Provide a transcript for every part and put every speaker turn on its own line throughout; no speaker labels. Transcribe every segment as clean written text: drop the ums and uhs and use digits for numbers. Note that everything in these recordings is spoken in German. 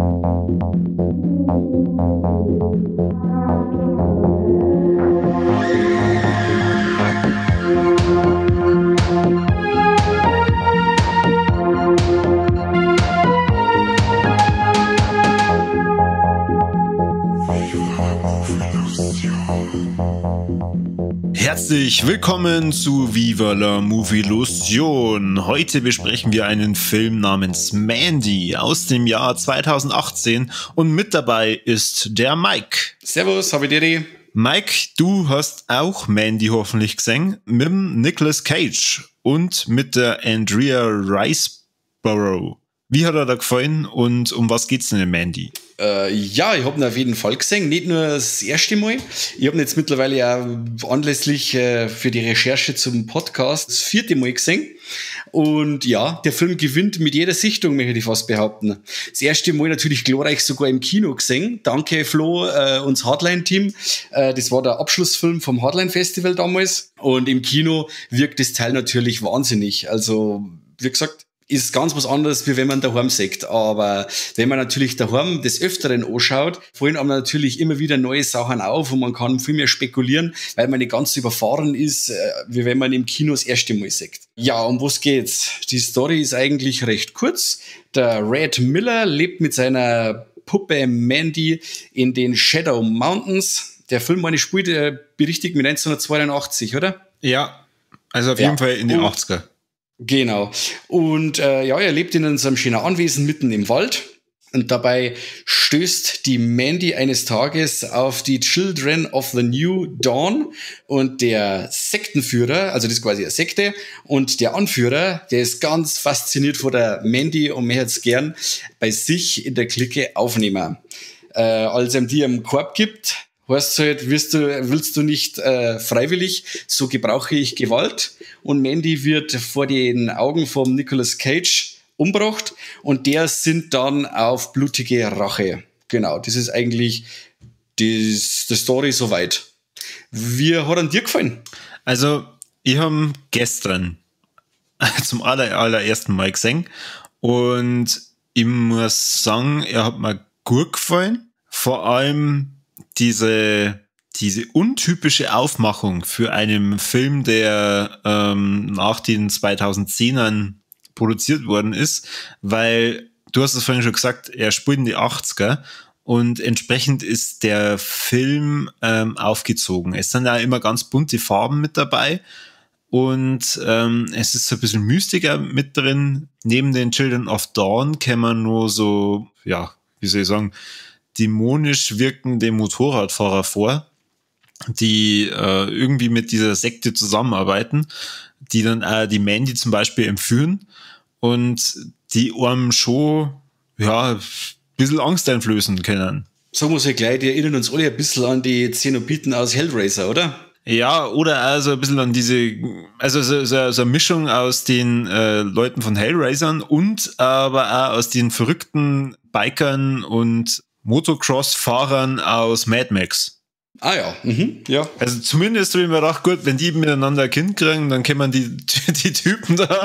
Herzlich willkommen zu Viva la Movilusion. Heute besprechen wir einen Film namens Mandy aus dem Jahr 2018 und mit dabei ist der Mike.
Servus, habe ich.
Mike, du hast auch Mandy hoffentlich gesehen, mit dem Nicolas Cage und mit der Andrea Riseborough. Wie hat er da gefallen und um was geht's denn in Mandy?
Ja, ich habe ihn auf jeden Fall gesehen, nicht nur das erste Mal. Ich habe ihn jetzt mittlerweile ja anlässlich für die Recherche zum Podcast das vierte Mal gesehen. Und ja, der Film gewinnt mit jeder Sichtung, möchte ich fast behaupten. Das erste Mal natürlich glorreich sogar im Kino gesehen. Danke Flo, uns Hardline-Team. Das war der Abschlussfilm vom Hardline-Festival damals. Und im Kino wirkt das Teil natürlich wahnsinnig. Also, wie gesagt, ist ganz was anderes, wie wenn man daheim sagt. Aber wenn man natürlich daheim des Öfteren anschaut, fallen einem natürlich immer wieder neue Sachen auf und man kann viel mehr spekulieren, weil man nicht ganz so überfahren ist, wie wenn man im Kino das erste Mal sagt. Ja, um was geht's? Die Story ist eigentlich recht kurz. Der Red Miller lebt mit seiner Puppe Mandy in den Shadow Mountains. Der Film, meine spielt, berichtigt mit 1982, oder?
Ja, also auf jeden Fall in den 80er.
Genau. Und er lebt in so einem schönen Anwesen mitten im Wald. Und dabei stößt die Mandy eines Tages auf die Children of the New Dawn. Und der Sektenführer, also das ist quasi eine Sekte, und der Anführer, der ist ganz fasziniert von der Mandy und möchte es gern bei sich in der Clique aufnehmen. Als er die im Korb gibt, heißt halt, willst du nicht freiwillig, so gebrauche ich Gewalt. Und Mandy wird vor den Augen vom Nicolas Cage umgebracht und der sind dann auf blutige Rache. Genau, das ist eigentlich die Story soweit. Wie hat an dir gefallen?
Also, ich habe gestern zum allerersten Mal gesehen und ich muss sagen, er hat mir gut gefallen. Vor allem diese untypische Aufmachung für einen Film, der nach den 2010ern produziert worden ist, weil du hast es vorhin schon gesagt, er spielt in die 80er und entsprechend ist der Film aufgezogen. Es sind ja immer ganz bunte Farben mit dabei und es ist so ein bisschen Mystiker mit drin. Neben den Children of Dawn kämen nur so, ja, wie soll ich sagen, dämonisch wirkende Motorradfahrer vor, die irgendwie mit dieser Sekte zusammenarbeiten, die dann die Mandy zum Beispiel entführen und die einem schon ein bisschen Angst einflößen können.
Sagen wir es ja gleich, die erinnern uns alle ein bisschen an die Zenobiten aus Hellraiser, oder?
Ja, oder also ein bisschen an diese, also so eine Mischung aus den Leuten von Hellraisern und aber auch aus den verrückten Bikern und Motocross-Fahrern aus Mad Max.
Ah ja, ja.
Also zumindest habe ich mir gedacht, gut, wenn die miteinander ein Kind kriegen, dann können die Typen da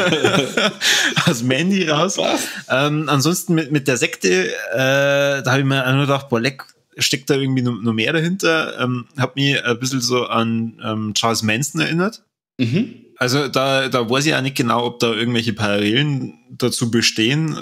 aus Mandy raus. Ansonsten mit der Sekte, da habe ich mir auch nur gedacht, boah, leck, steckt da irgendwie noch mehr dahinter. Hat mich ein bisschen so an Charles Manson erinnert. Also da weiß ich auch nicht genau, ob da irgendwelche Parallelen dazu bestehen.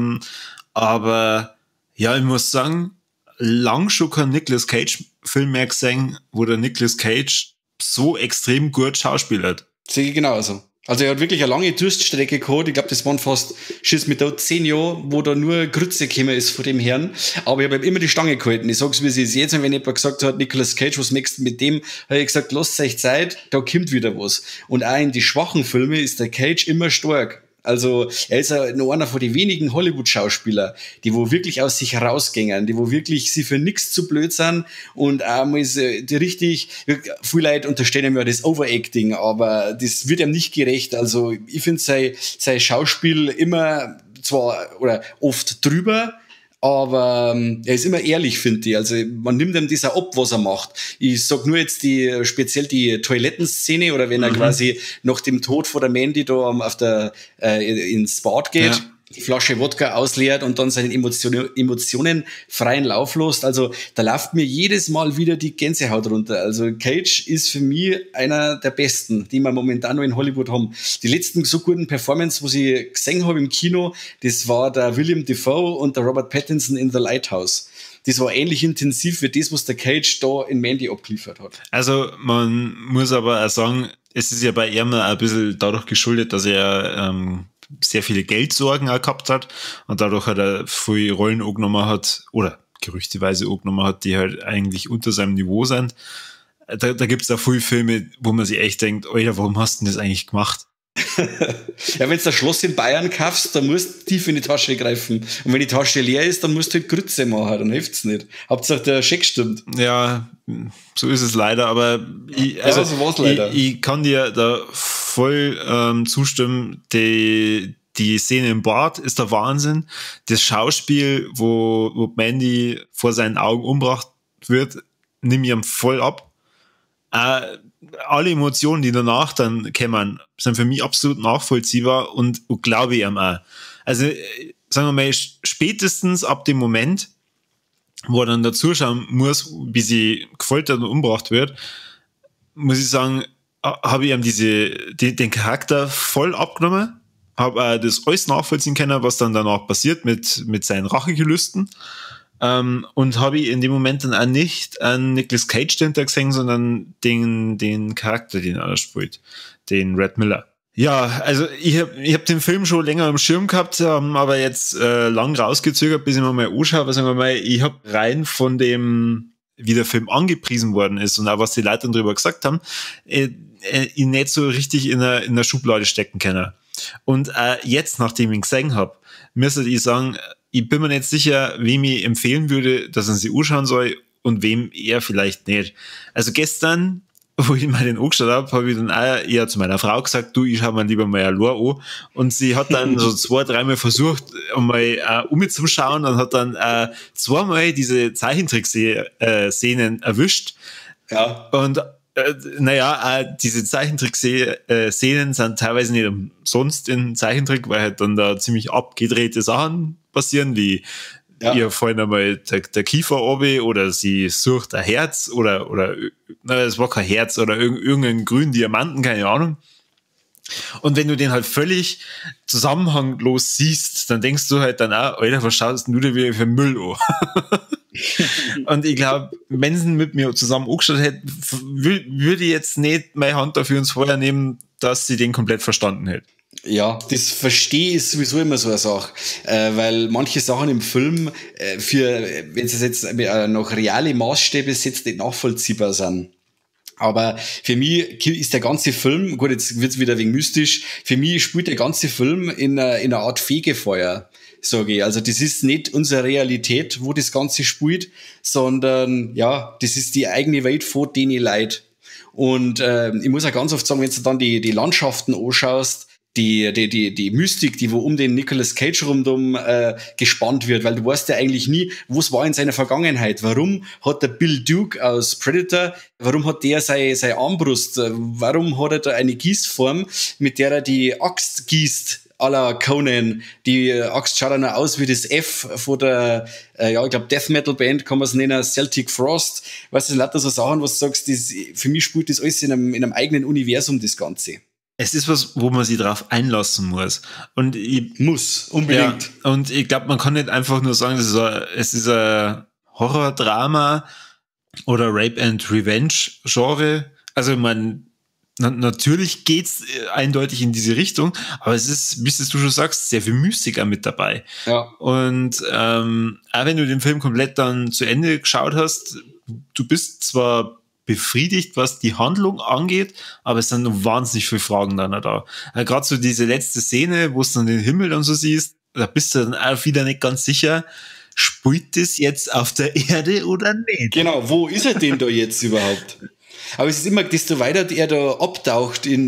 Aber ja, ich muss sagen, lang schon kein Nicolas Cage-Film mehr gesehen, wo der Nicolas Cage so extrem gut schauspielert.
Sehe ich genauso. Also er hat wirklich eine lange Durststrecke gehabt. Ich glaube, das waren fast, schieß mit da 10 Jahre, wo da nur Grütze gekommen ist von dem Herrn. Aber ich habe ihm immer die Stange gehalten. Ich sag's, wie es ist jetzt. Und wenn jemand gesagt hat, Nicolas Cage, was möchtest du mit dem? Habe ich gesagt, lasst euch Zeit, da kommt wieder was. Und auch in die schwachen Filme ist der Cage immer stark. Also er ist ja noch einer von den wenigen Hollywood-Schauspieler, die wo wirklich aus sich herausgängen, die wo wirklich sie für nichts zu blöd sind und einmal ist die richtig, viele Leute unterstellen ihm ja das Overacting, aber das wird ihm nicht gerecht. Also ich finde sein Schauspiel immer zwar oder oft drüber, aber er ist immer ehrlich, finde ich. Also man nimmt ihm das auch ab, was er macht. Ich sag nur jetzt speziell die Toilettenszene oder wenn er quasi nach dem Tod von der Mandy da ins Bad geht. Ja. die Flasche Wodka ausleert und dann seinen Emotionen freien Lauf lässt. Also da läuft mir jedes Mal wieder die Gänsehaut runter. Also Cage ist für mich einer der besten, die wir momentan noch in Hollywood haben. Die letzten so guten Performances, was ich gesehen habe im Kino, das war der William Dafoe und der Robert Pattinson in The Lighthouse. Das war ähnlich intensiv wie das, was der Cage da in Mandy abgeliefert hat.
Also man muss aber auch sagen, es ist ja bei ihm auch ein bisschen dadurch geschuldet, dass er sehr viele Geldsorgen auch gehabt hat und dadurch hat er viele Rollen angenommen hat, oder gerüchteweise angenommen hat, die halt eigentlich unter seinem Niveau sind. Da gibt's da viele Filme, wo man sich echt denkt, Alter, warum hast du denn das eigentlich gemacht?
Ja, wenn du das Schloss in Bayern kaufst, dann musst du tief in die Tasche greifen. Und wenn die Tasche leer ist, dann musst du halt Grütze machen, dann hilft's nicht. Hauptsache der Scheck stimmt.
Ja, so ist es leider, aber
so war's leider.
Ich kann dir da voll zustimmen. Die Szene im Bad ist der Wahnsinn. Das Schauspiel, wo Mandy vor seinen Augen umgebracht wird, nimmt ihm voll ab. Alle Emotionen, die danach dann kommen, sind für mich absolut nachvollziehbar und glaube ich ihm auch. Also, sagen wir mal, spätestens ab dem Moment, wo er dann da zuschauen muss, wie sie gefoltert und umgebracht wird, muss ich sagen, habe ich ihm den Charakter voll abgenommen, habe das alles nachvollziehen können, was dann danach passiert mit seinen Rachegelüsten. Und habe ich in dem Moment dann auch nicht an Nicolas Cage dahinter gesehen, sondern den Charakter, den er spielt, den Red Miller. Ja, also ich hab den Film schon länger im Schirm gehabt, aber jetzt lang rausgezögert, bis ich mir mal anschaue. Aber sagen wir mal, ich habe rein von dem, wie der Film angepriesen worden ist und auch was die Leute dann drüber gesagt haben, ihn nicht so richtig in der Schublade stecken können. Und jetzt, nachdem ich ihn gesehen habe, müsste ich sagen, ich bin mir nicht sicher, wem ich empfehlen würde, dass er sich anschauen soll und wem er vielleicht nicht. Also gestern, wo ich mal den angeschaut habe ich dann auch eher zu meiner Frau gesagt, du, ich schau mir lieber mal allein an. Und sie hat dann so 2-3 Mal versucht, mal umzuschauen und hat dann 2-mal diese Zeichentrick-Szenen erwischt.
Ja.
Und diese Zeichentrick-Szenen sind teilweise nicht umsonst in Zeichentrick, weil halt dann da ziemlich abgedrehte Sachen passieren, wie ihr fallen einmal der Kiefer runter oder sie sucht ein Herz oder es war kein Herz oder irgendeinen grünen Diamanten, keine Ahnung. Und wenn du den halt völlig zusammenhanglos siehst, dann denkst du halt dann auch, Alter, was schaust du denn wieder für Müll an? Und ich glaube, wenn sie mit mir zusammen angeschaut hätte, würde ich jetzt nicht meine Hand dafür ins Feuer nehmen, dass sie den komplett verstanden hätte.
Ja, das Verstehe ist sowieso immer so eine Sache, weil manche Sachen im Film, wenn sie jetzt noch reale Maßstäbe setzt, nicht nachvollziehbar sind. Aber für mich ist der ganze Film, gut, jetzt wird's wieder wegen mystisch, für mich spielt der ganze Film in einer Art Fegefeuer, sage ich. Also das ist nicht unsere Realität, wo das Ganze spielt, sondern ja, das ist die eigene Welt von denen Leuten. Und ich muss auch ganz oft sagen, wenn du dann die Landschaften anschaust, die Mystik, die wo um den Nicolas Cage rundum gespannt wird, weil du weißt ja eigentlich nie, was war in seiner Vergangenheit. Warum hat der Bill Duke aus Predator, warum hat der seine Armbrust, warum hat er da eine Gießform, mit der er die Axt gießt, à la Conan. Die Axt schaut dann aus wie das F von der, ich glaube Death Metal Band, kann man es nennen, Celtic Frost. Weißt du, lauter so Sachen, was du sagst, für mich spielt das alles in einem eigenen Universum, das Ganze.
Es ist was, wo man sich drauf einlassen muss. Und
muss, unbedingt.
Ja, und ich glaube, man kann nicht einfach nur sagen, es ist ein Horror-Drama oder Rape and Revenge-Genre. Also natürlich geht's eindeutig in diese Richtung, aber es ist, wie du schon sagst, sehr viel Mystik auch mit dabei.
Ja.
Und auch wenn du den Film komplett dann zu Ende geschaut hast, du bist zwar befriedigt, was die Handlung angeht, aber es sind noch wahnsinnig viele Fragen dann da. Gerade so diese letzte Szene, wo du dann den Himmel dann so siehst, da bist du dann auch wieder nicht ganz sicher, spielt das jetzt auf der Erde oder nicht?
Genau, wo ist er denn da jetzt überhaupt? Aber es ist immer, desto weiter er da abtaucht in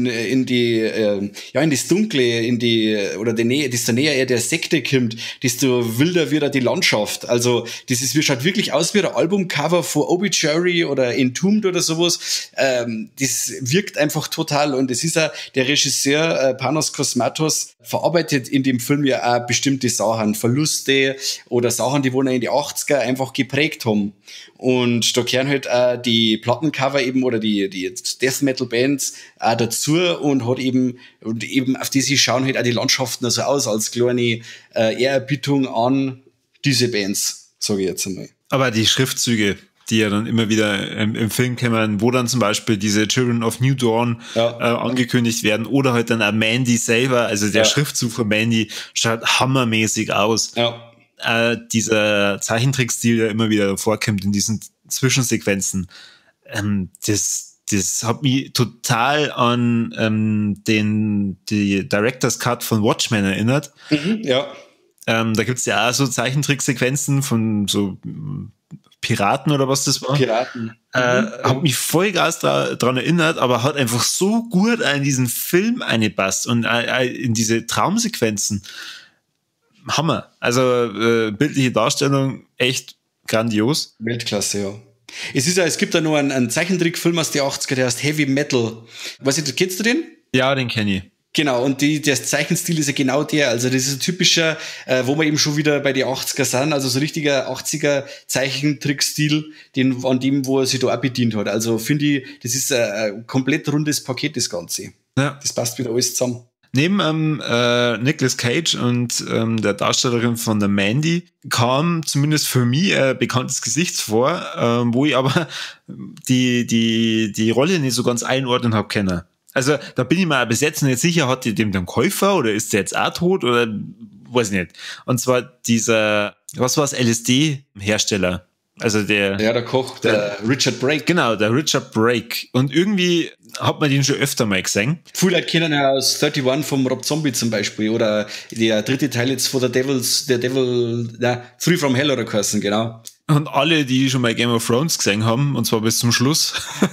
das Dunkle, oder die Nähe, desto näher er der Sekte kommt, desto wilder wird er die Landschaft. Also, schaut wirklich aus wie ein Albumcover von Obituary oder Entombed oder sowas. Das wirkt einfach total, und es ist auch der Regisseur, Panos Cosmatos, verarbeitet in dem Film ja auch bestimmte Sachen, Verluste oder Sachen, die wohl in die 80er einfach geprägt haben. Und da kehren halt auch die Plattencover eben oder die Death Metal Bands auch dazu, und eben auf die sie schauen halt auch die Landschaften so aus, als kleine Ehrerbietung an diese Bands, sage ich jetzt einmal.
Aber die Schriftzüge, die ja dann immer wieder im Film kommen, wo dann zum Beispiel diese Children of New Dawn angekündigt werden, oder halt dann auch Mandy selber, also der Schriftzug von Mandy schaut hammermäßig aus. Ja. Dieser Zeichentrickstil, der immer wieder vorkommt in diesen Zwischensequenzen, das hat mich total an die Director's Cut von Watchmen erinnert. Ja. Da gibt's ja auch so Zeichentricksequenzen von so Piraten oder was das war. Piraten. Hat mich vollgas dran erinnert, aber hat einfach so gut in diesen Film eingepasst und in diese Traumsequenzen. Hammer. Also bildliche Darstellung echt grandios.
Weltklasse, ja. Es gibt da noch einen Zeichentrickfilm aus den 80er, der heißt Heavy Metal. Kennst du den?
Ja, den kenne ich.
Genau, und der Zeichenstil ist ja genau der. Also das ist ein typischer, wo wir eben schon wieder bei den 80er sind, also so richtiger 80er Zeichentrickstil, wo er sich da auch bedient hat. Also finde ich, das ist ein komplett rundes Paket, das Ganze. Ja. Das passt wieder alles zusammen.
Neben Nicolas Cage und der Darstellerin von der Mandy kam zumindest für mich ein bekanntes Gesicht vor, wo ich aber die Rolle nicht so ganz einordnen habe können. Also da bin ich mir bis jetzt nicht sicher, hat die dem den Käufer oder ist der jetzt auch tot oder weiß ich nicht. Und zwar dieser, was war es, LSD-Hersteller. Also
der Koch, der Richard Brake.
Genau, der Richard Brake. Und irgendwie hat man den schon öfter mal gesehen.
Viele Leute kennen ja aus 31 vom Rob Zombie zum Beispiel, oder der dritte Teil jetzt von Free from Hell oder Cursen, genau.
Und alle, die schon mal Game of Thrones gesehen haben, und zwar bis zum Schluss,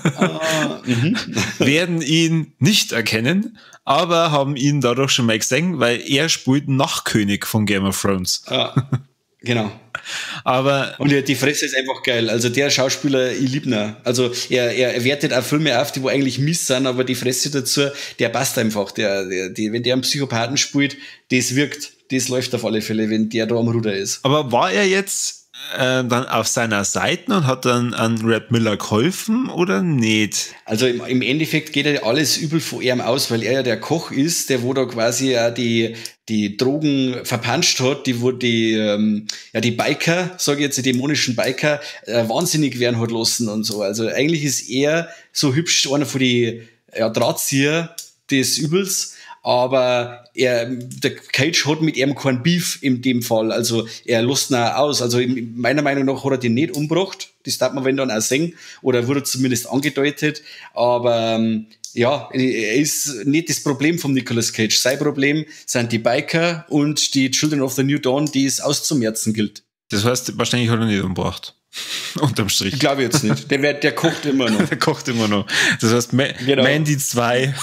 werden ihn nicht erkennen, aber haben ihn dadurch schon mal gesehen, weil er spielt Nachtkönig von Game of Thrones.
Genau. Und die Fresse ist einfach geil. Also der Schauspieler, ich liebe ihn. Also er wertet auch Filme auf, die wo eigentlich mies sind, aber die Fresse dazu, der passt einfach. Wenn der einen Psychopathen spielt, das wirkt. Das läuft auf alle Fälle, wenn der da am Ruder ist.
Aber war er jetzt dann auf seiner Seite und hat dann an Red Miller geholfen oder nicht?
Also im Endeffekt geht ja alles übel von ihm aus, weil er ja der Koch ist, der wo da quasi auch die Drogen verpanscht hat, die Biker, sage ich jetzt, die dämonischen Biker, wahnsinnig werden hat lassen und so. Also eigentlich ist er so hübsch einer von die Drahtzieher des Übels, aber der Cage hat mit ihm kein Beef in dem Fall, also er lässt ihn auch aus, also meiner Meinung nach hat er den nicht umgebracht, das darf man wenn dann auch sehen, oder wurde zumindest angedeutet, aber er ist nicht das Problem von Nicolas Cage, sein Problem sind die Biker und die Children of the New Dawn, die es auszumerzen gilt.
Das heißt, wahrscheinlich hat er nicht umgebracht. Unterm Strich.
Ich glaube jetzt nicht. Der kocht immer noch.
Der kocht immer noch. Das heißt, Mandy 2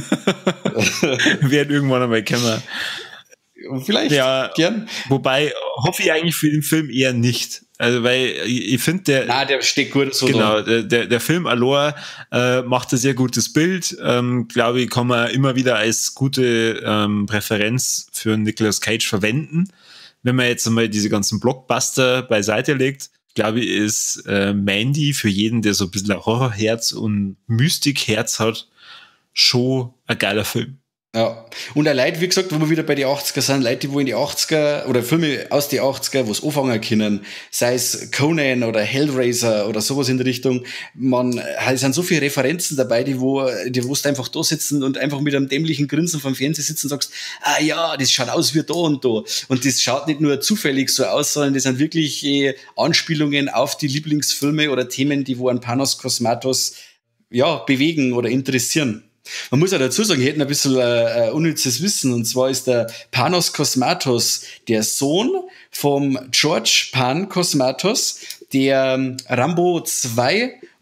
wird irgendwann einmal kommen.
Vielleicht, gern.
Wobei, hoffe ich eigentlich für den Film eher nicht. Also, weil ich finde,
der steht gut so.
Genau, der Film allein macht ein sehr gutes Bild. Glaube ich, kann man immer wieder als gute Präferenz für Nicolas Cage verwenden. Wenn man jetzt einmal diese ganzen Blockbuster beiseite legt, glaube ich, ist Mandy für jeden, der so ein bisschen ein Horrorherz und Mystikherz hat, schon ein geiler Film.
Ja, und auch Leute, wie gesagt, wo wir wieder bei den 80er sind, Leute, die wo in die 80er oder Filme aus die 80er, wo es anfangen können, sei es Conan oder Hellraiser oder sowas in der Richtung, es sind so viele Referenzen dabei, die wo du einfach da sitzen und einfach mit einem dämlichen Grinsen vom Fernseher sitzen und sagst, das schaut aus wie da und da. Und das schaut nicht nur zufällig so aus, sondern das sind wirklich Anspielungen auf die Lieblingsfilme oder Themen, die wo an Panos Cosmatos bewegen oder interessieren. Man muss ja dazu sagen, ich hätte ein bisschen unnützes Wissen, und zwar ist der Panos Cosmatos der Sohn vom George Pan Cosmatos, der Rambo 2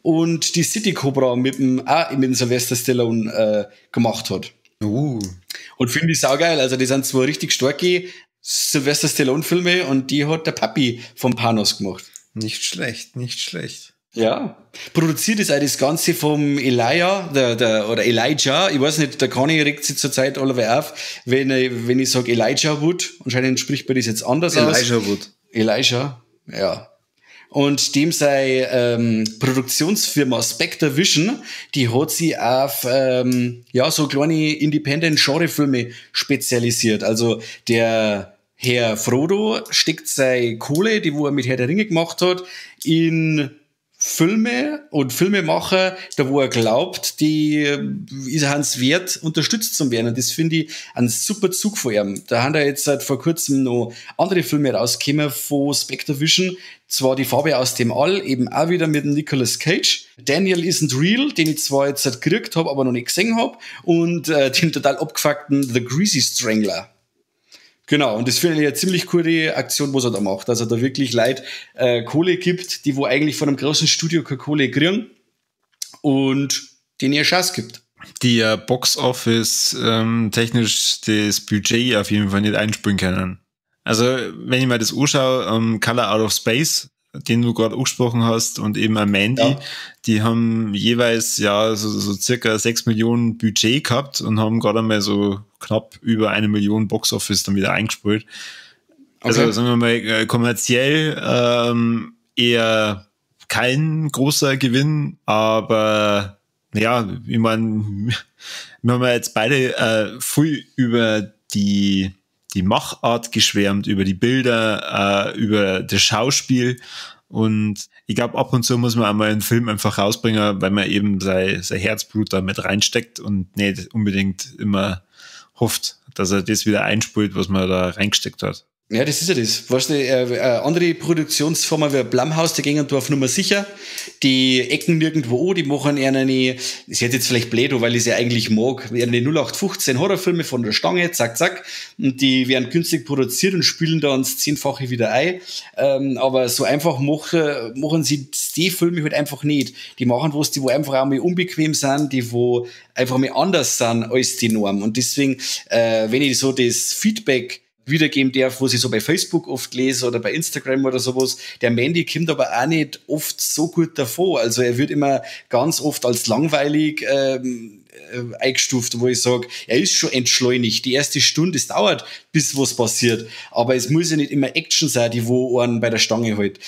und die City Cobra mit dem Sylvester Stallone gemacht hat. Und finde ich saugeil. Also die sind zwar richtig starke Sylvester Stallone-Filme und die hat der Papi von Panos gemacht.
Nicht schlecht, nicht schlecht.
Ja. Produziert ist auch das Ganze vom Elijah, oder Elijah, ich weiß nicht, der Conny regt sich zurzeit allerweil auf, wenn ich sage Elijah Wood, anscheinend spricht man das jetzt anders aus.
Elijah Wood.
Elijah, ja. Und dem sei Produktionsfirma Spectre Vision, die hat sich auf so kleine Independent-Genre-Filme spezialisiert. Also der Herr Frodo steckt seine Kohle, die wo er mit Herr der Ringe gemacht hat, in Filme und Filmemacher, da wo er glaubt, die ist hans wert, unterstützt zu werden. Und das finde ich ein super Zug von ihm. Da haben da jetzt seit vor kurzem noch andere Filme rausgekommen von Spectre Vision. Zwar die Farbe aus dem All, eben auch wieder mit dem Nicolas Cage. Daniel Isn't Real, den ich zwar jetzt gekriegt habe, aber noch nicht gesehen habe. Und den total abgefuckten The Greasy Strangler. Genau, und das finde ich eine ziemlich coole Aktion, was er da macht. Also da wirklich Leute Kohle gibt, die wo eigentlich von einem großen Studio keine Kohle kriegen und denen ihr Chance gibt.
Die Box-Office technisch das Budget auf jeden Fall nicht einspringen können. Also wenn ich mir das anschaue, Color Out of Space, den du gerade angesprochen hast, und eben Mandy, die haben jeweils so circa 6 Millionen Budget gehabt und haben gerade einmal so knapp über 1 Million Box-Office dann wieder eingespielt. Okay. Also sagen wir mal, kommerziell eher kein großer Gewinn, aber ja, ich meine, wir haben ja jetzt beide viel über die Machart geschwärmt, über die Bilder, über das Schauspiel, und ich glaube, ab und zu muss man einmal einen Film einfach rausbringen, weil man eben sein Herzblut da mit reinsteckt und nicht unbedingt immer hofft, dass er das wieder einspult, was man da reingesteckt hat.
Ja, das ist ja das. Weißt du, andere Produktionsfirmen wie Blumhouse, die gehen auf Nummer sicher. Die ecken nirgendwo an, die machen eine, das hört jetzt vielleicht blöd, weil ich sie eigentlich mag, eine 0815 Horrorfilme von der Stange, zack, zack. Und die werden günstig produziert und spielen dann das 10-fache wieder ein. Aber so einfach machen sie die Filme halt einfach nicht. Die machen was, die wo einfach auch mal unbequem sind, die wo einfach mal anders sind als die Norm. Und deswegen, wenn ich so das Feedback wiedergeben darf, was ich so bei Facebook oft lese oder bei Instagram oder sowas. Der Mandy kommt aber auch nicht oft so gut davor. Also er wird immer ganz oft als langweilig eingestuft, wo ich sage, er ist schon entschleunigt. Die erste Stunde, es dauert, bis was passiert. Aber es muss ja nicht immer Action sein, die wo einen bei der Stange hält.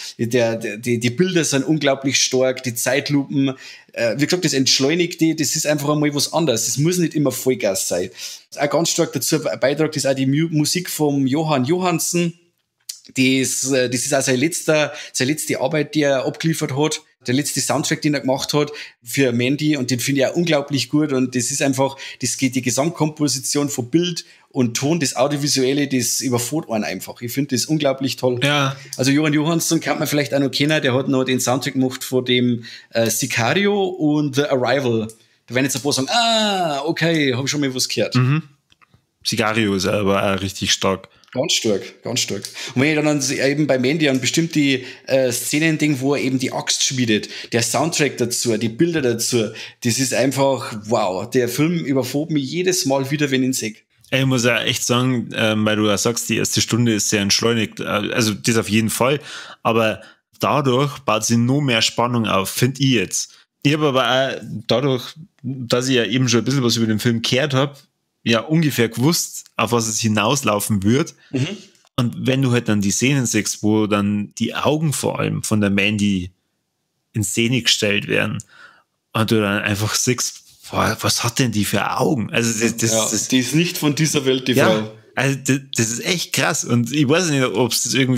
Die Bilder sind unglaublich stark, die Zeitlupen, wie gesagt, das Entschleunigte, das ist einfach einmal was anderes. Das muss nicht immer Vollgas sein. Auch ganz stark dazu beitragt ist auch die Musik vom Johann Johansson. Das ist auch seine letzte Arbeit, die er abgeliefert hat. Der letzte Soundtrack, den er gemacht hat für Mandy, und den finde ich auch unglaublich gut. Und das ist einfach, das geht die Gesamtkomposition von Bild und Ton, das Audiovisuelle, das überfordert einen einfach. Ich finde das unglaublich toll.
Ja.
Also Johann Johansson kann man vielleicht auch noch kennen, der hat noch den Soundtrack gemacht von dem Sicario und The Arrival. Da werden jetzt ein paar sagen, okay, habe schon mal was gehört.
Mhm. Sicario ist aber auch richtig stark.
Ganz stark, ganz stark. Und wenn ich dann eben bei Mandy an bestimmte Szenen denke, wo er eben die Axt schmiedet, der Soundtrack dazu, die Bilder dazu, das ist einfach, wow, der Film überfordert mich jedes Mal wieder, wenn ich ihn sehe.
Ich muss ja echt sagen, weil du ja sagst, die erste Stunde ist sehr entschleunigt, also das auf jeden Fall, aber dadurch baut sie noch mehr Spannung auf, finde ich jetzt. Ich habe aber auch dadurch, dass ich ja eben schon ein bisschen was über den Film gehört habe, ja ungefähr gewusst, auf was es hinauslaufen wird. Mhm. Und wenn du halt dann die Szenen siehst, wo dann die Augen vor allem von der Mandy in Szene gestellt werden und du dann einfach siehst, boah, was hat denn die für Augen? Also das
die ist nicht von dieser Welt, die Frau.
Also das ist echt krass, und ich weiß nicht, ob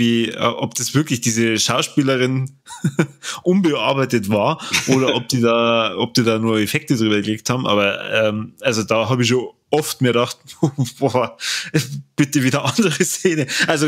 das wirklich diese Schauspielerin unbearbeitet war oder ob die da nur Effekte drüber gelegt haben, aber also da habe ich schon oft mir gedacht, boah, bitte wieder andere Szene. Also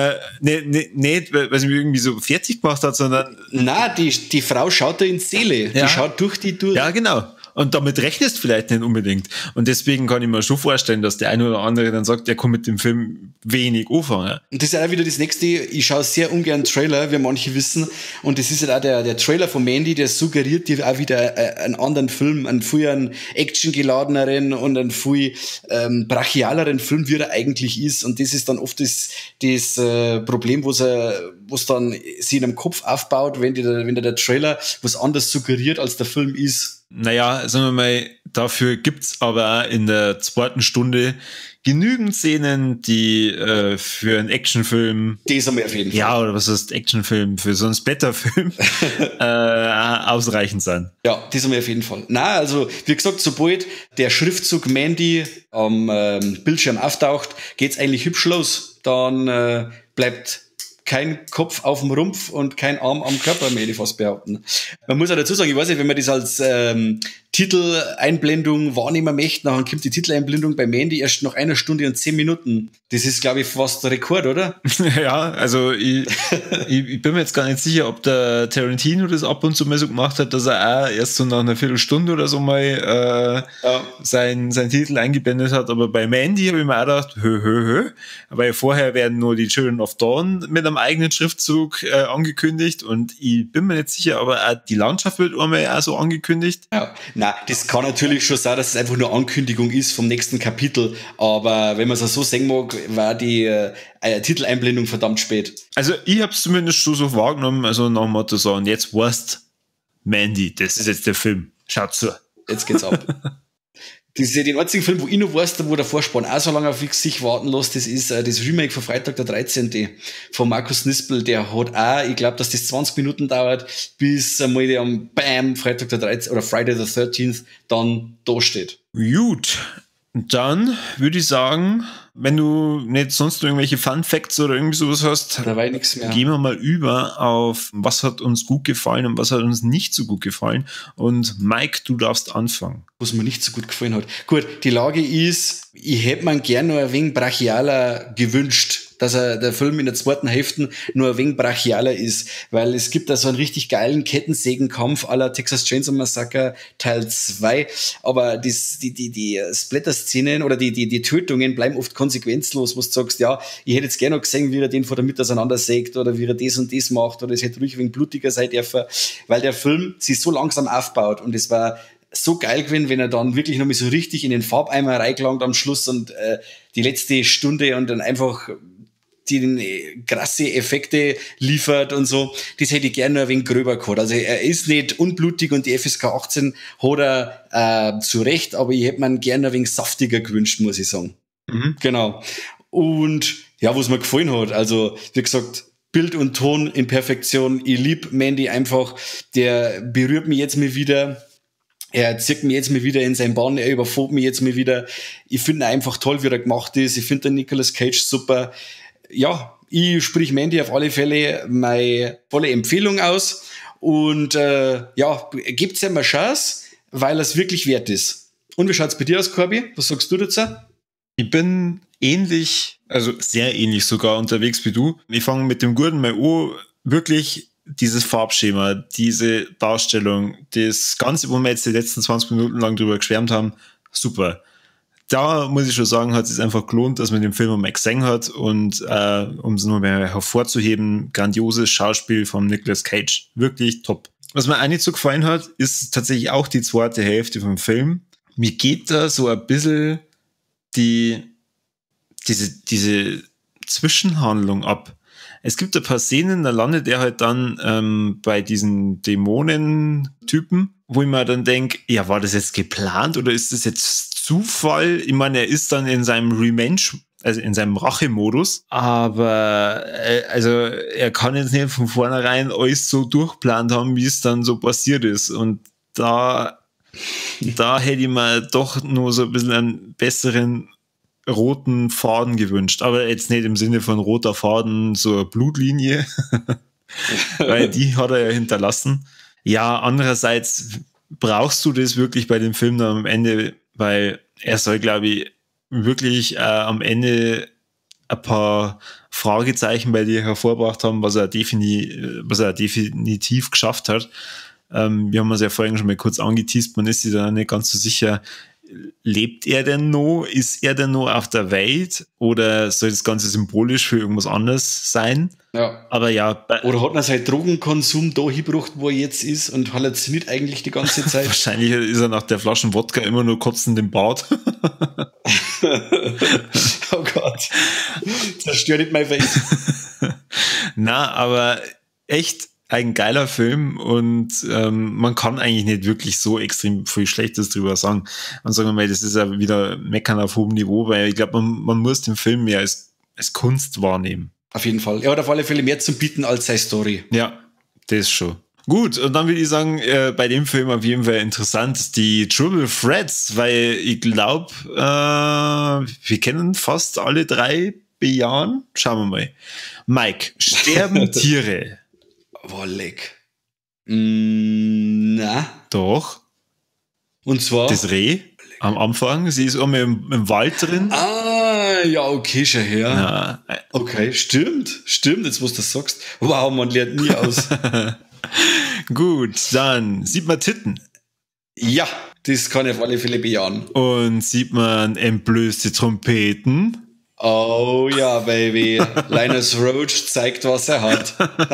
nicht, weil sie mich irgendwie so fertig gemacht hat, sondern
die Frau schaut da in die Seele, die schaut durch die durch.
Ja, genau. Und damit rechnest du vielleicht nicht unbedingt. Und deswegen kann ich mir schon vorstellen, dass der eine oder andere dann sagt, der kann mit dem Film wenig anfangen.
Und das ist auch wieder das Nächste. Ich schaue sehr ungern Trailer, wie manche wissen. Und das ist halt auch der Trailer von Mandy, der suggeriert dir auch wieder einen anderen Film, einen viel actiongeladeneren und einen viel brachialeren Film, wie er eigentlich ist. Und das ist dann oft das Problem, wo es dann sich in einem Kopf aufbaut, wenn der Trailer was anderes suggeriert, als der Film ist.
Naja, sagen wir mal, dafür gibt's aber auch in der zweiten Stunde genügend Szenen, die für einen Actionfilm...
Das haben wir auf jeden Fall.
Ja, oder was heißt Actionfilm? Für so einen Splatterfilm ausreichend sind.
Ja, das haben wir auf jeden Fall. Na, also wie gesagt, sobald der Schriftzug Mandy am Bildschirm auftaucht, geht's eigentlich hübsch los. Dann bleibt kein Kopf auf dem Rumpf und kein Arm am Körper, möchte ich fast behaupten. Man muss auch dazu sagen, ich weiß nicht, wenn man das als Titeleinblendung wahrnehmen möchte, dann kommt die Titeleinblendung bei Mandy erst nach 1 Stunde und 10 Minuten. Das ist, glaube ich, fast der Rekord, oder?
Ja, also ich bin mir jetzt gar nicht sicher, ob der Tarantino das ab und zu mal so gemacht hat, dass er auch erst so nach einer Viertelstunde oder so mal sein Titel eingeblendet hat. Aber bei Mandy habe ich mir auch gedacht, weil vorher werden nur die Children of Dawn mit einem eigenen Schriftzug angekündigt und ich bin mir nicht sicher, aber auch die Landschaft wird einmal auch so angekündigt.
Ja, na, das kann natürlich schon sein, dass es einfach nur Ankündigung ist vom nächsten Kapitel, aber wenn man es so sehen mag, war die Titeleinblendung verdammt spät.
Also ich habe es zumindest schon so wahrgenommen, also nach dem Motto so, und jetzt weißt Mandy, das ist jetzt der Film, schaut zu.
Jetzt geht's ab. Das ist ja den einzigen Film, wo ich noch weiß, wo der Vorspann auch so lange auf sich warten lässt, das ist das Remake von Freitag der 13. von Markus Nispel, der hat auch, ich glaube, dass das 20 Minuten dauert, bis einmal der am Freitag der 13. oder Friday the 13th dann da steht.
Gut, dann würde ich sagen, wenn du nicht sonst irgendwelche Fun Facts oder irgendwie sowas hast,
da war nichts mehr.
Gehen wir mal über auf, was hat uns gut gefallen und was hat uns nicht so gut gefallen. Und Mike, du darfst anfangen.
Was mir nicht so gut gefallen hat. Gut, die Lage ist, ich hätte mir gerne noch ein wenig brachialer gewünscht, dass der Film in der zweiten Hälfte nur ein wenig brachialer ist, weil es gibt da so einen richtig geilen Kettensägenkampf à la Texas Chainsaw Massacre Teil 2, aber die Splatter-Szenen oder die Tötungen bleiben oft konsequenzlos, wo du sagst, ja, ich hätte jetzt gerne noch gesehen, wie er den vor der Mitte auseinandersägt oder wie er das und das macht oder es hätte ruhig ein wenig blutiger sein dürfen, weil der Film sich so langsam aufbaut und es war so geil gewesen, wenn er dann wirklich noch mal so richtig in den Farbeimer reingelangt am Schluss und die letzte Stunde und dann einfach die krasse Effekte liefert und so. Das hätte ich gerne noch ein wenig gröber gehabt. Also er ist nicht unblutig und die FSK 18 hat er zu Recht, aber ich hätte mir gerne ein wenig saftiger gewünscht, muss ich sagen. Mhm. Genau. Und ja, was mir gefallen hat, also wie gesagt, Bild und Ton in Perfektion. Ich lieb Mandy einfach. Der berührt mich jetzt mal wieder. Er zieht mich jetzt mal wieder in seinen Bann, er überfährt mich jetzt mal wieder. Ich finde ihn einfach toll, wie er gemacht ist. Ich finde den Nicolas Cage super. Ja, ich sprich Mandy auf alle Fälle meine volle Empfehlung aus. Und ja, gebt's ihm eine Chance, weil es wirklich wert ist. Und wie schaut's bei dir aus, Corby? Was sagst du dazu?
Ich bin ähnlich, also sehr ähnlich sogar unterwegs wie du. Ich fange mit dem Guten mal an, wirklich dieses Farbschema, diese Darstellung, das Ganze, wo wir jetzt die letzten 20 Minuten lang drüber geschwärmt haben, super. Da muss ich schon sagen, hat es sich einfach gelohnt, dass man den Film mal gesehen hat und um es nur mal hervorzuheben, grandioses Schauspiel von Nicolas Cage. Wirklich top. Was mir auch nicht so gefallen hat, ist tatsächlich auch die zweite Hälfte vom Film. Mir geht da so ein bisschen diese Zwischenhandlung ab. Es gibt ein paar Szenen, da landet er halt dann bei diesen Dämonen-Typen, wo ich mir dann denke, ja, war das jetzt geplant oder ist das jetzt Zufall? Ich meine, er ist dann in seinem Revenge, also in seinem Rachemodus, aber also er kann jetzt nicht von vornherein alles so durchplant haben, wie es dann so passiert ist. Und da hätte ich mir doch nur so ein bisschen einen besseren roten Faden gewünscht, aber jetzt nicht im Sinne von roter Faden, so eine Blutlinie, weil die hat er ja hinterlassen. Ja, andererseits brauchst du das wirklich bei dem Film dann am Ende, weil er soll, glaube ich, wirklich am Ende ein paar Fragezeichen bei dir hervorgebracht haben, was er definitiv geschafft hat. Wir haben uns ja vorhin schon mal kurz angeteased, man ist sich da nicht ganz so sicher, lebt er denn noch? Ist er denn noch auf der Welt? Oder soll das Ganze symbolisch für irgendwas anderes sein?
Ja.
Aber ja.
Oder hat man seinen Drogenkonsum da hingebracht, wo er jetzt ist und halluziniert eigentlich die ganze Zeit?
Wahrscheinlich ist er nach der Flaschen Wodka immer nur kotzend im Bad.
Oh Gott. Zerstör nicht mein Face.
Na, aber echt ein geiler Film und man kann eigentlich nicht wirklich so extrem viel Schlechtes drüber sagen. Und sagen wir mal, das ist ja wieder Meckern auf hohem Niveau, weil ich glaube, man muss den Film mehr als Kunst wahrnehmen.
Auf jeden Fall. Er hat auf alle Fälle mehr zu bieten als seine Story.
Ja, das schon. Gut, und dann würde ich sagen, bei dem Film auf jeden Fall interessant die Triple Threats, weil ich glaube, wir kennen fast alle drei bejahen. Schauen wir mal. Mike, sterben Tiere?
Boah, leck. Na.
Doch.
Und zwar?
Das Reh am Anfang. Sie ist immer im Wald drin.
Ah, ja, okay, schon her.
Ja.
Okay, stimmt, jetzt, was du sagst. Wow, man lernt nie aus.
Gut, dann sieht man Titten.
Ja, das kann ich auf alle Fälle bejahen.
Und sieht man entblößte Trompeten.
Oh ja, Baby. Linus Roach zeigt, was er hat.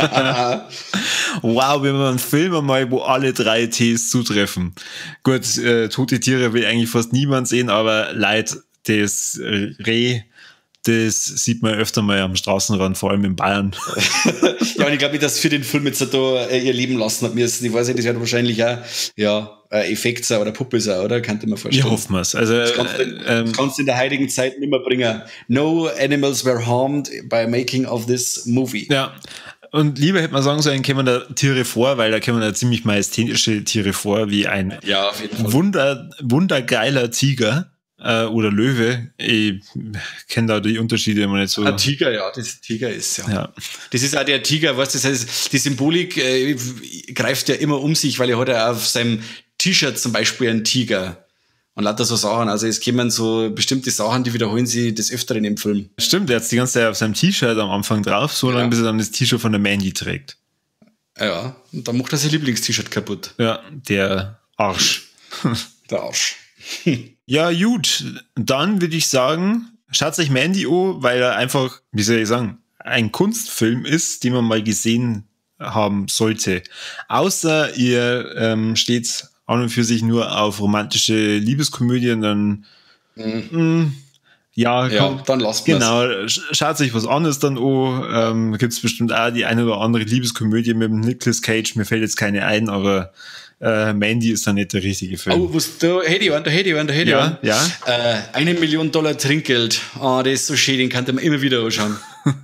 Wow, wenn man einen Film einmal, wo alle drei Ts zutreffen. Gut, tote Tiere will eigentlich fast niemand sehen, aber Leid, das Reh, das sieht man öfter mal am Straßenrand, vor allem in Bayern.
Ja, und ich glaube nicht, dass für den Film jetzt da ihr Leben lassen hat müssen. Ich weiß nicht, das wird wahrscheinlich auch, ja, Effekt sein oder Puppe sein, oder? Könnte man vorstellen.
Ich hoffe mir's. Also,
das kannst du in der heutigen Zeit nicht mehr bringen. No animals were harmed by making of this movie.
Ja. Und lieber hätte man sagen sollen, kämen da Tiere vor, weil da kämen da ziemlich majestätische Tiere vor, wie ein
ja, auf jeden Fall.
wundergeiler Tiger. Oder Löwe. Ich kenne da die Unterschiede immer nicht so.
Ein Tiger, ja, das Tiger ist,
ja.
Das ist auch der Tiger, weißt du, das heißt, die Symbolik greift ja immer um sich, weil er hat ja auf seinem T-Shirt zum Beispiel einen Tiger. Und lauter so Sachen. Also es kommen so bestimmte Sachen, die wiederholen sie des Öfteren im Film.
Stimmt, der hat die ganze Zeit auf seinem T-Shirt am Anfang drauf, so lange, bis er dann das T-Shirt von der Mandy trägt.
Ja, und dann macht er sein Lieblings-T-Shirt kaputt.
Ja, der Arsch.
Der Arsch.
Ja, gut. Dann würde ich sagen, schaut euch Mandy an, weil er einfach, wie soll ich sagen, ein Kunstfilm ist, den man mal gesehen haben sollte. Außer ihr steht an und für sich nur auf romantische Liebeskomödien, dann ja,
dann lasst
genau, schaut sich was anderes dann an. Gibt es bestimmt auch die eine oder andere Liebeskomödie mit dem Nicolas Cage. Mir fällt jetzt keine ein, aber Mandy ist dann nicht der richtige Film.
Oh, was, da hätte ich einen.
Ja.
$1 Million Trinkgeld. Oh, das ist so schön, den kann man immer wieder anschauen.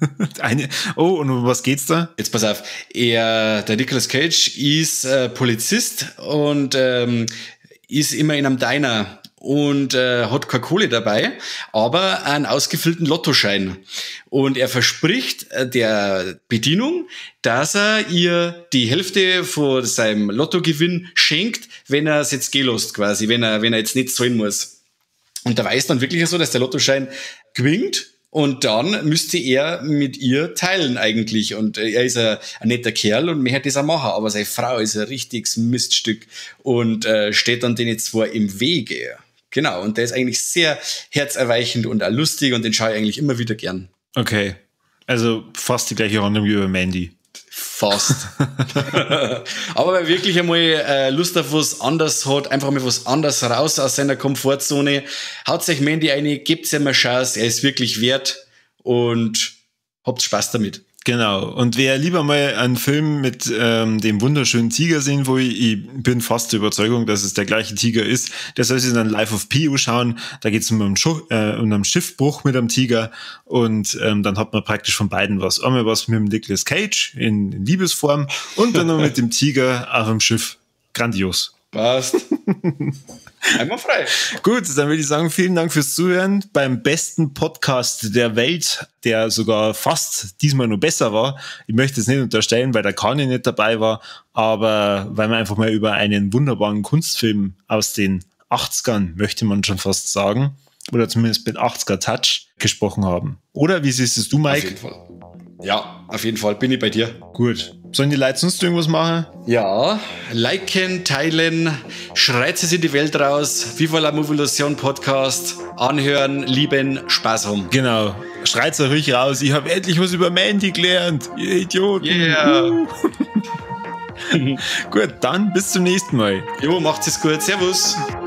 Und um was geht's da?
Jetzt pass auf, der Nicolas Cage ist Polizist und ist immer in einem Diner und hat keine Kohle dabei, aber einen ausgefüllten Lottoschein. Und er verspricht der Bedienung, dass er ihr die Hälfte von seinem Lottogewinn schenkt, wenn er es jetzt gehen lässt, quasi, wenn er jetzt nicht zahlen muss. Und da weiß dann wirklich so, dass der Lottoschein gewinnt. Und dann müsste er mit ihr teilen eigentlich. Und er ist ein netter Kerl und möchte das auch machen. Aber seine Frau ist ein richtiges Miststück und steht dann denen zwar im Wege. Genau, und der ist eigentlich sehr herzerweichend und auch lustig und den schaue ich eigentlich immer wieder gern.
Okay, also fast die gleiche Handlung wie über Mandy.
Fast. Aber wer wirklich einmal Lust auf was anderes hat, einfach mal was anderes raus aus seiner Komfortzone, haut euch Mandy rein, gebt ihm eine Chance, er ist wirklich wert und habt Spaß damit.
Genau. Und wer lieber mal einen Film mit dem wunderschönen Tiger sehen will, ich bin fast der Überzeugung, dass es der gleiche Tiger ist, der soll sich dann Life of Pi schauen. Da geht es um einen Schiffbruch mit einem Tiger und dann hat man praktisch von beiden was. Einmal was mit dem Nicolas Cage in Liebesform und dann noch mit dem Tiger auf dem Schiff. Grandios.
Passt. Einmal frei.
Gut, dann würde ich sagen, vielen Dank fürs Zuhören beim besten Podcast der Welt, der sogar fast diesmal noch besser war. Ich möchte es nicht unterstellen, weil der Kanye nicht dabei war, aber weil wir einfach mal über einen wunderbaren Kunstfilm aus den 80ern, möchte man schon fast sagen, oder zumindest mit 80er-Touch gesprochen haben. Oder wie siehst es du, Mike?
Auf jeden Fall. Ja, auf jeden Fall bin ich bei dir.
Gut. Sollen die Leute sonst irgendwas machen?
Ja, liken, teilen, schreit es in die Welt raus. Viva la Movilusion Podcast. Anhören, lieben, Spaß haben.
Genau. Schreit es ruhig raus. Ich habe endlich was über Mandy gelernt. Ihr Idioten.
Yeah.
Gut, dann bis zum nächsten Mal.
Jo, macht's es gut. Servus.